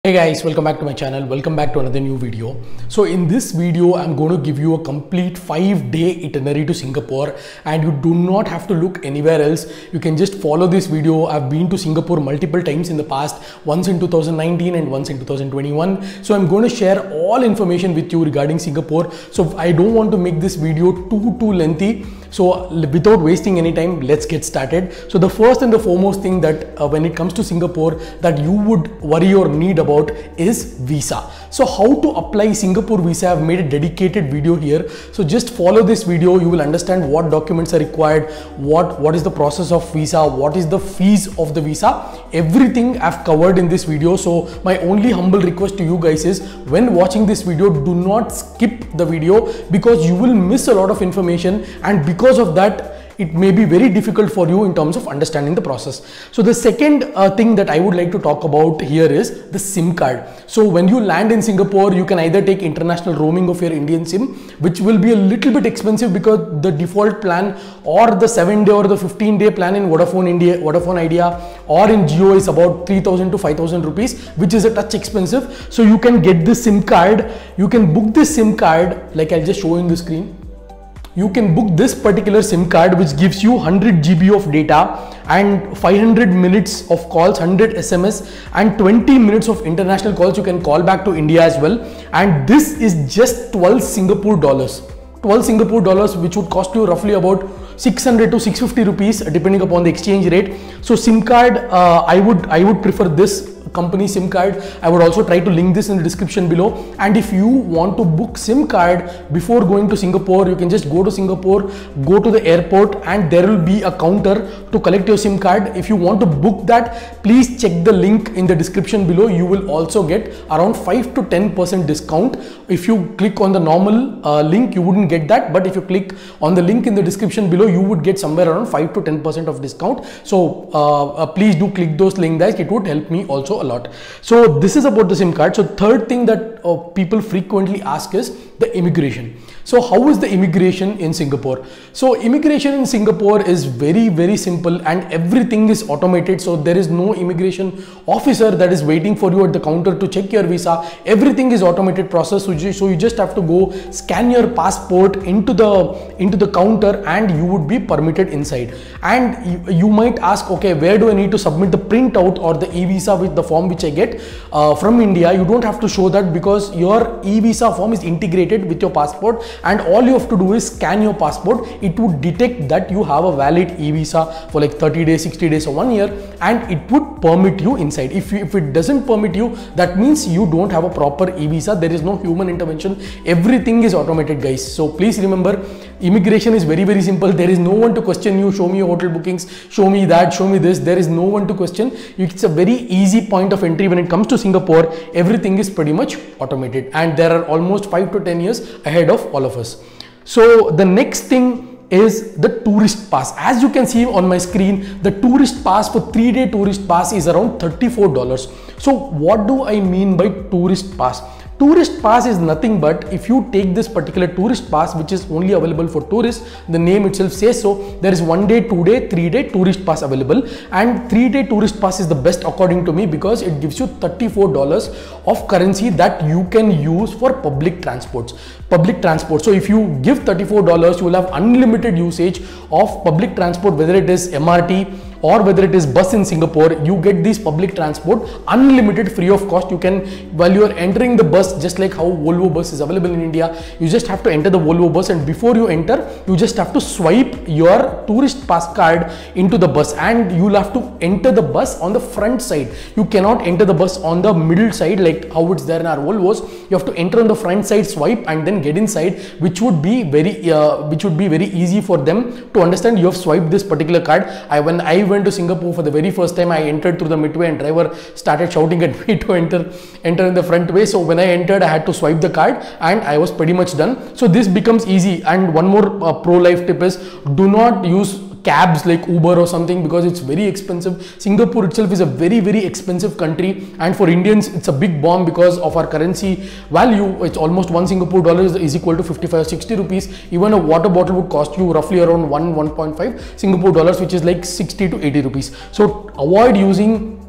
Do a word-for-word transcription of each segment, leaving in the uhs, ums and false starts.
Hey guys, welcome back to my channel. Welcome back to another new video. So in this video, I'm going to give you a complete five day itinerary to Singapore, and you do not have to look anywhere else. You can just follow this video. I've been to Singapore multiple times in the past, once in two thousand nineteen and once in two thousand twenty-one. So I'm going to share all information with you regarding Singapore. So I don't want to make this video too, too lengthy. So without wasting any time, let's get started. So the first and the foremost thing that uh, when it comes to Singapore that you would worry or need about is visa. So how to apply Singapore visa, I've made a dedicated video here. So just follow this video, you will understand what documents are required, what, what is the process of visa, what is the fees of the visa. Everything I've covered in this video. So my only humble request to you guys is when watching this video, do not skip the video because you will miss a lot of information, and because Because of that, it may be very difficult for you in terms of understanding the process. So the second uh, thing that I would like to talk about here is the SIM card. So when you land in Singapore, you can either take international roaming of your Indian SIM, which will be a little bit expensive because the default plan or the seven day or the fifteen day plan in Vodafone India, Vodafone Idea or in Jio is about three thousand to five thousand rupees, which is a touch expensive. So you can get this SIM card. You can book this SIM card, like I'll just show you in the screen. You can book this particular SIM card, which gives you one hundred G B of data and five hundred minutes of calls, one hundred S M S and twenty minutes of international calls. You can call back to India as well. And this is just twelve Singapore dollars. twelve Singapore dollars, which would cost you roughly about six hundred to six hundred fifty rupees depending upon the exchange rate. So SIM card, uh, I would I would prefer this company SIM card. I would also try to link this in the description below. And if you want to book SIM card before going to Singapore, you can just go to Singapore, go to the airport, and there will be a counter to collect your SIM card. If you want to book that, please check the link in the description below. You will also get around five to ten percent discount. If you click on the normal uh, link, you wouldn't get that, but if you click on the link in the description below, you would get somewhere around five to ten percent of discount. So uh, uh, please do click those links, guys. It would help me also a lot. So this is about the SIM card. So third thing that uh, people frequently ask is the immigration. So how is the immigration in Singapore? So immigration in Singapore is very, very simple and everything is automated. So there is no immigration officer that is waiting for you at the counter to check your visa. Everything is automated process. So you, so you just have to go scan your passport into the into the counter and you would be permitted inside. And you, you might ask, okay, where do I need to submit the printout or the e-visa with the form which I get uh, from India? You don't have to show that because your e-visa form is integrated with your passport, and all you have to do is scan your passport. It would detect that you have a valid e-visa for like thirty days, sixty days or one year, and it would permit you inside. If, you, if it doesn't permit you, that means you don't have a proper e-visa. There is no human intervention. Everything is automated, guys. So please remember, immigration is very, very simple. There is no one to question you. Show me your hotel bookings, show me that, show me this. There is no one to question. It's a very easy point of entry when it comes to Singapore. Everything is pretty much automated, and there are almost five to ten years ahead of all of us. So the next thing is the tourist pass. As you can see on my screen, the tourist pass for three day tourist pass is around thirty-four dollars. So what do I mean by tourist pass? Tourist pass is nothing but if you take this particular tourist pass, which is only available for tourists, the name itself says so, there is one day, two day, three day tourist pass available, and three day tourist pass is the best according to me because it gives you thirty-four dollars of currency that you can use for public transports. Public transport. So if you give thirty-four dollars, you will have unlimited usage of public transport, whether it is M R T or whether it is bus in Singapore. You get this public transport unlimited, free of cost. You can, while you are entering the bus, just like how Volvo bus is available in India, you just have to enter the Volvo bus, and before you enter, you just have to swipe your tourist pass card into the bus, and you'll have to enter the bus on the front side. You cannot enter the bus on the middle side like how it's there in our Volvos. You have to enter on the front side, swipe, and then get inside, which would be very uh, which would be very easy for them to understand you have swiped this particular card. I when I went to Singapore for the very first time, I entered through the midway and driver started shouting at me to enter enter in the front way. So when I entered, I had to swipe the card and I was pretty much done. So this becomes easy. And one more uh, pro life tip is, do not use cabs like Uber or something because it's very expensive. Singapore itself is a very, very expensive country, and for Indians it's a big bomb because of our currency value. It's almost one Singapore dollar is equal to fifty-five, sixty rupees. Even a water bottle would cost you roughly around one, one point five Singapore dollars, which is like sixty to eighty rupees. So avoid using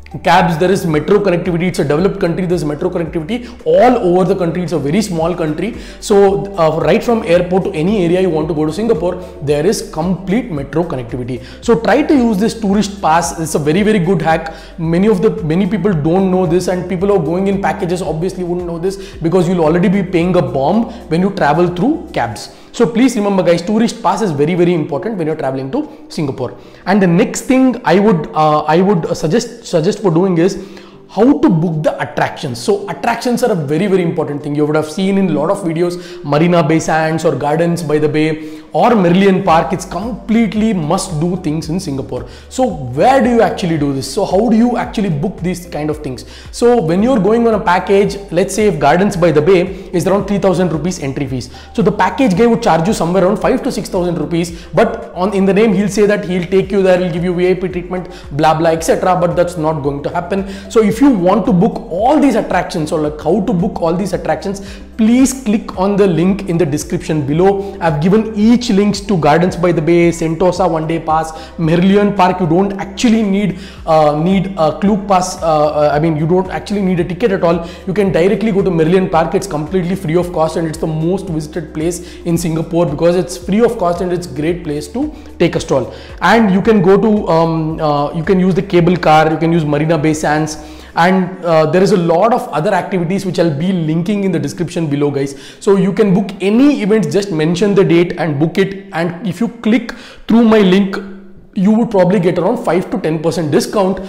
cabs, there is metro connectivity. It's a developed country, there's metro connectivity all over the country. It's a very small country, so uh, right from airport to any area you want to go to Singapore, there is complete metro connectivity. So try to use this tourist pass. It's a very very good hack. Many of the many people don't know this, and people who are going in packages obviously wouldn't know this, because you'll already be paying a bomb when you travel through cabs. So please remember guys, tourist pass is very very important when you're traveling to Singapore. And the next thing I would uh, I would suggest suggest for doing is how to book the attractions. So attractions are a very very important thing. You would have seen in a lot of videos, Marina Bay Sands or Gardens by the Bay or Merlion Park. It's completely must do things in Singapore. So where do you actually do this? So how do you actually book these kind of things? So when you're going on a package, let's say if Gardens by the Bay is around three thousand rupees entry fees, so the package guy would charge you somewhere around five to six thousand rupees, but on in the name he'll say that he'll take you there, he'll give you V I P treatment, blah blah etc., but that's not going to happen. So if you want to book all these attractions, or like how to book all these attractions, please click on the link in the description below. I've given each links to Gardens by the Bay, Sentosa one day pass, Merlion Park. You don't actually need uh, need a Klook pass. Uh, I mean, you don't actually need a ticket at all. You can directly go to Merlion Park. It's completely free of cost, and it's the most visited place in Singapore because it's free of cost and it's a great place to take a stroll. And you can go to um, uh, you can use the cable car. You can use Marina Bay Sands. And uh, there is a lot of other activities which I'll be linking in the description below guys. So you can book any events, just mention the date and book it, and if you click through my link, you would probably get around five to ten percent discount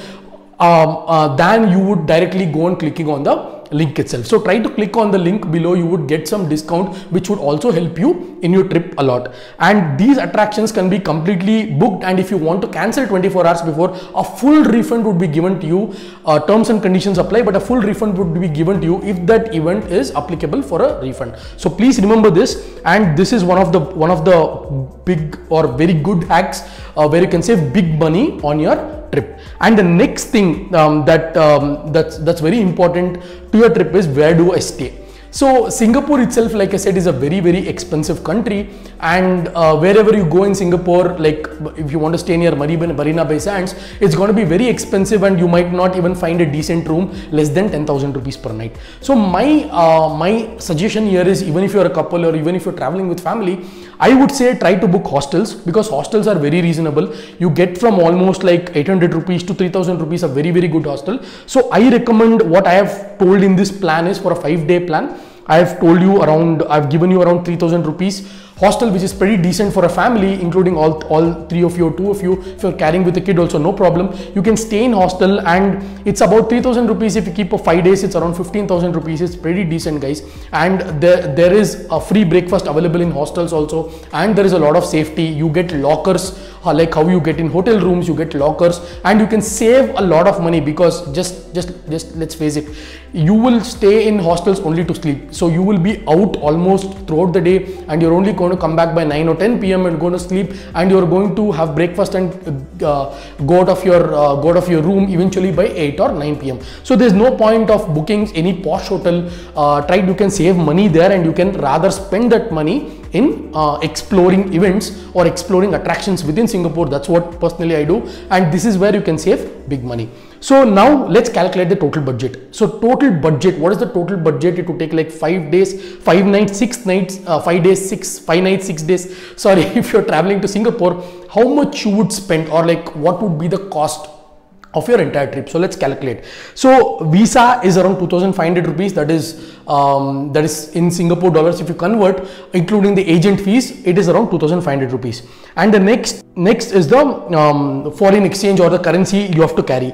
um, uh, than you would directly go and clicking on the link itself. So try to click on the link below. You would get some discount which would also help you in your trip a lot. And these attractions can be completely booked, and if you want to cancel twenty-four hours before, a full refund would be given to you. Uh, terms and conditions apply, but a full refund would be given to you if that event is applicable for a refund. So please remember this, and this is one of the one of the big or very good hacks uh, where you can save big money on your trip. And the next thing um, that um, that's that's very important to your trip is, where do I stay? So Singapore itself, like I said, is a very very expensive country, and uh, wherever you go in Singapore, like if you want to stay near Marina Bay Sands, it's going to be very expensive, and you might not even find a decent room less than ten thousand rupees per night. So my uh, my suggestion here is, even if you're a couple or even if you're traveling with family, I would say try to book hostels, because hostels are very reasonable. You get from almost like eight hundred rupees to three thousand rupees, a very very good hostel. So I recommend, what I have told in this plan is, for a five day plan, I have told you around, I've given you around three thousand rupees hostel, which is pretty decent for a family, including all, all three of you or two of you. If you're carrying with a kid also, no problem. You can stay in hostel, and it's about three thousand rupees. If you keep for five days, it's around fifteen thousand rupees. It's pretty decent guys. And there, there is a free breakfast available in hostels also, and there is a lot of safety. You get lockers, uh, like how you get in hotel rooms, you get lockers, and you can save a lot of money, because just, just, just let's face it, you will stay in hostels only to sleep. So you will be out almost throughout the day, and you're only going to come back by nine or ten p m and go to sleep, and you're going to have breakfast and uh, go out of your uh, go out of your room eventually by eight or nine p m So there's no point of booking any posh hotel. Uh, try you can save money there, and you can rather spend that money in uh, exploring events or exploring attractions within Singapore. That's what personally I do, and this is where you can save big money. So now let's calculate the total budget. So total budget, what is the total budget? It would take like five days, five nights, six nights, uh, five days, six, five nights, six days. Sorry, if you're traveling to Singapore, how much you would spend, or like what would be the cost of your entire trip? So let's calculate. So visa is around two thousand five hundred rupees. That is um, that is in Singapore dollars. If you convert, including the agent fees, it is around two thousand five hundred rupees. And the next next is the um, foreign exchange, or the currency you have to carry.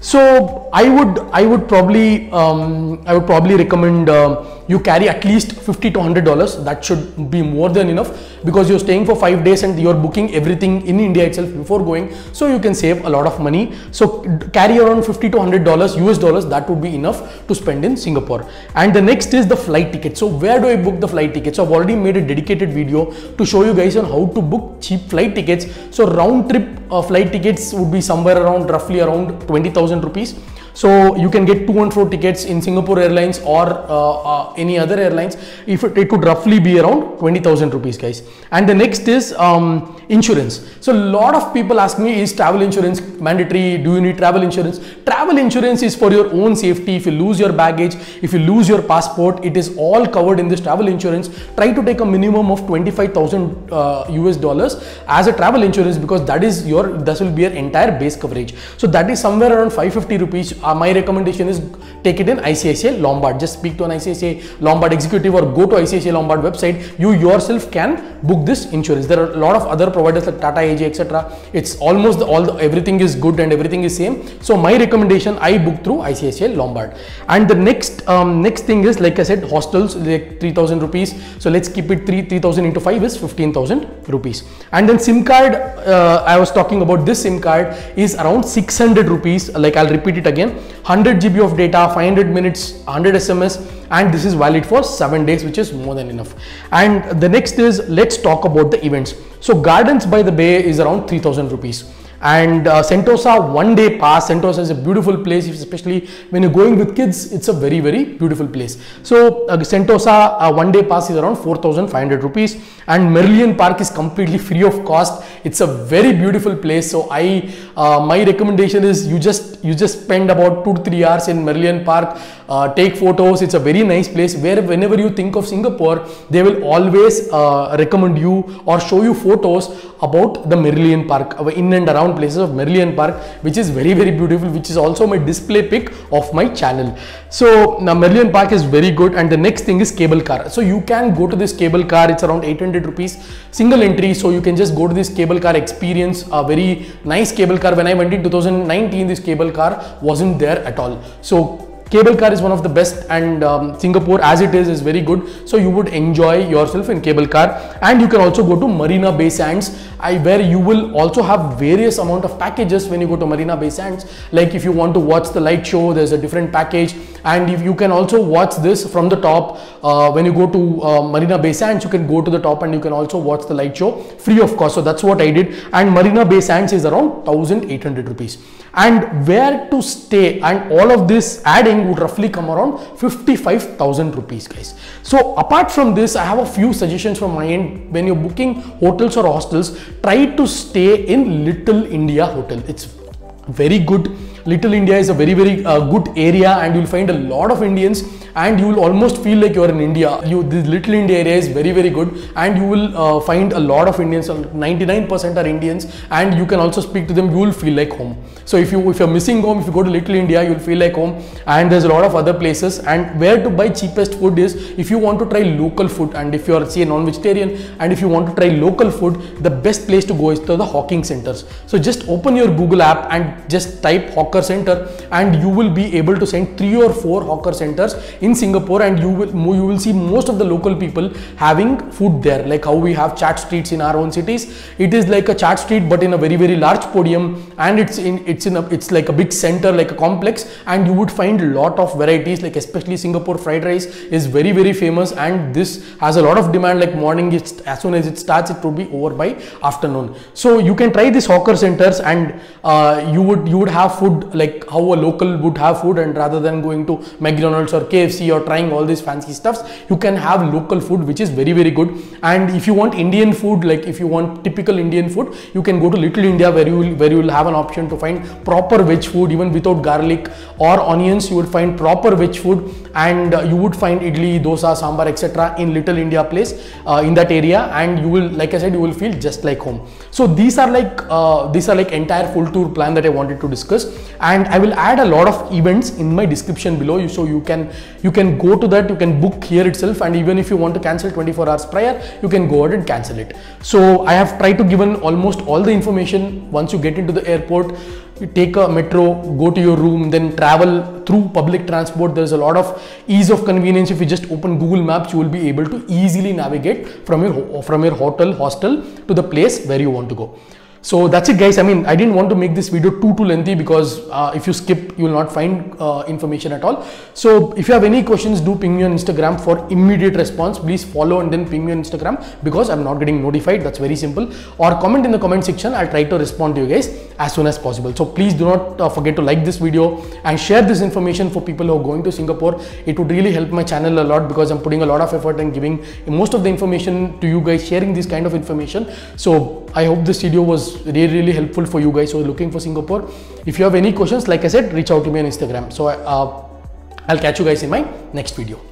So I would I would probably um, I would probably recommend uh, you carry at least fifty to one hundred dollars. That should be more than enough, because you're staying for five days and you're booking everything in India itself before going, so you can save a lot of money. So carry around fifty to one hundred dollars U S dollars. That would be enough to spend in Singapore. And the next is the flight ticket. So where do I book the flight ticket? So I've already made a dedicated video to show you guys on how to book cheap flight tickets. So round trip uh, flight tickets would be somewhere around roughly around twenty thousand rupees. So you can get two and fro tickets in Singapore Airlines or uh, uh, any other airlines. If it, it could roughly be around twenty thousand rupees, guys. And the next is um, insurance. So a lot of people ask me, is travel insurance mandatory? Do you need travel insurance? Travel insurance is for your own safety. If you lose your baggage, if you lose your passport, it is all covered in this travel insurance. Try to take a minimum of twenty-five thousand uh, U S dollars as a travel insurance, because that is your, that will be your entire base coverage. So that is somewhere around five hundred fifty rupees. Uh, my recommendation is take it in I C I C I Lombard. Just speak to an I C I C I Lombard executive or go to I C I C I Lombard website. You yourself can book this insurance. There are a lot of other providers like Tata A J, et cetera. It's almost the, all the, everything is good and everything is same. So my recommendation, I book through I C I C I Lombard. And the next um, next thing is, like I said, hostels, like three thousand rupees. So let's keep it three three thousand into five is fifteen thousand rupees. And then SIM card, uh, I was talking about this SIM card is around six hundred rupees. Like I'll repeat it again, one hundred G B of data, five hundred minutes, one hundred S M S, and this is valid for seven days, which is more than enough. And the next is, let's talk about the events. So Gardens by the Bay is around three thousand rupees. And uh, Sentosa one day pass. Sentosa is a beautiful place, especially when you're going with kids. It's a very very beautiful place. So uh, Sentosa uh, one day pass is around four thousand five hundred rupees, and Merillion Park is completely free of cost. It's a very beautiful place. So I uh, my recommendation is you just you just spend about two to three hours in Merillion Park, uh, take photos. It's a very nice place where whenever you think of Singapore, they will always uh, recommend you or show you photos about the Merillion Park, in and around places of Merillion Park, which is very very beautiful, which is also my display pic of my channel. So now Merillion Park is very good. And the next thing is cable car. So you can go to this cable car. It's around eight hundred rupees single entry. So you can just go to this cable car, experience a very nice cable car. When I went in two thousand nineteen, this cable car wasn't there at all. So cable car is one of the best, and um, Singapore as it is is very good. So you would enjoy yourself in cable car. And you can also go to Marina Bay Sands, I, where you will also have various amount of packages when you go to Marina Bay Sands. Like if you want to watch the light show, there's a different package. And if you can also watch this from the top, uh, when you go to uh, Marina Bay Sands, you can go to the top and you can also watch the light show free of cost. So that's what I did. And Marina Bay Sands is around one thousand eight hundred rupees. And where to stay and all of this adding would roughly come around fifty-five thousand rupees, guys. So apart from this, I have a few suggestions from my end. When you're booking hotels or hostels, try to stay in Little India Hotel. It's very good. Little India is a very very uh, good area, and you'll find a lot of Indians, and you will almost feel like you're in India. You, this Little India area is very very good, and you will uh, find a lot of Indians. ninety-nine percent are Indians, and you can also speak to them. You will feel like home. So if you if you're missing home, if you go to Little India, you'll feel like home. And there's a lot of other places. And where to buy cheapest food is, if you want to try local food, and if you're say non-vegetarian, and if you want to try local food, the best place to go is to the hawking centers. So just open your Google app and just type hawker center, and you will be able to send three or four hawker centers in Singapore, and you will you will see most of the local people having food there. Like how we have chat streets in our own cities, it is like a chat street but in a very very large podium, and it's in it's in a it's like a big center, like a complex, and you would find a lot of varieties. Like especially Singapore fried rice is very very famous, and this has a lot of demand. Like morning, it's as soon as it starts, it will be over by afternoon. So you can try these hawker centers, and uh, you would you would have food like how a local would have food, and rather than going to McDonald's or K F C or trying all these fancy stuffs, you can have local food, which is very very good. And if you want Indian food, like if you want typical Indian food, you can go to Little India, where you will where you will have an option to find proper veg food, even without garlic or onions. You would find proper veg food, and uh, you would find idli, dosa, sambar, et cetera in Little India place, uh, in that area, and you will, like I said, you will feel just like home. So these are like uh, these are like entire full tour plan that I wanted to discuss, and I will add a lot of events in my description below you, so you can you can go to that, you can book here itself, and even if you want to cancel twenty-four hours prior, you can go ahead and cancel it. So I have tried to given almost all the information. Once you get into the airport, you take a metro, go to your room, then travel through public transport. There's a lot of ease of convenience. If you just open Google Maps, you will be able to easily navigate from your from your hotel hostel to the place where you want to go. So that's it, guys. I mean, I didn't want to make this video too too lengthy, because uh, if you skip, you will not find uh, information at all. So if you have any questions, do ping me on Instagram for immediate response. Please follow and then ping me on Instagram, because I'm not getting notified. That's very simple. Or comment in the comment section. I'll try to respond to you guys as soon as possible. So please do not uh, forget to like this video and share this information for people who are going to Singapore. It would really help my channel a lot because I'm putting a lot of effort and giving most of the information to you guys, sharing this kind of information. So I hope this video was really really helpful for you guys who are looking for Singapore. If you have any questions, like I said, reach out to me on Instagram. So uh, I'll catch you guys in my next video.